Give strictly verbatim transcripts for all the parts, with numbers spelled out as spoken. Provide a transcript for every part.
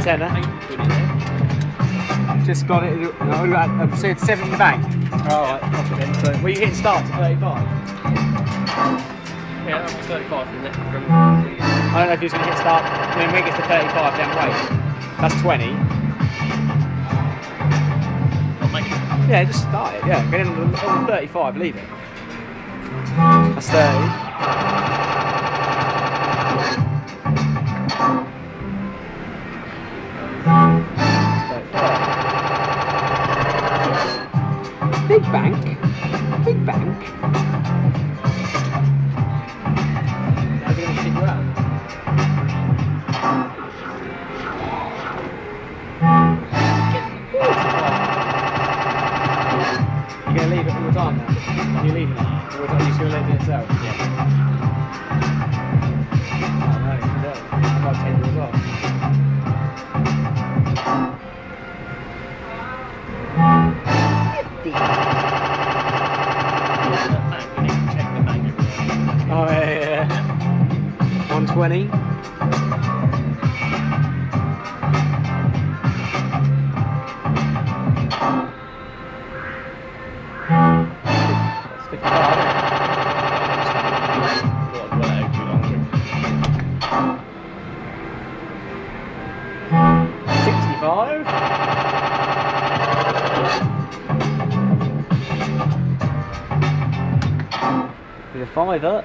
tenner. Just got it. I said seven in the bank. Alright, off again. So, well, you hit start to thirty-five. Yeah, I'm thirty-five, isn't it? I don't know if he's going to hit start. And then when it gets to thirty-five, then wait. That's twenty. I'll make it. Yeah, just start it. Yeah, get in on the thirty-five, leave it. That's thirty. Big bank. Big bank. How's it going to kick you out? You're going to leave it all the time now? Are you leaving it? Or are you just going to let it itself? Yeah. Oh no, you don't. I might take it as well. Oh yeah, yeah. one twenty. That's fifty-five. sixty-five. With a fiver.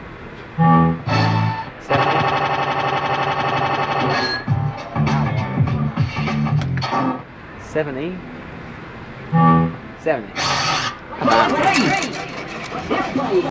seventy. seventy. seventy.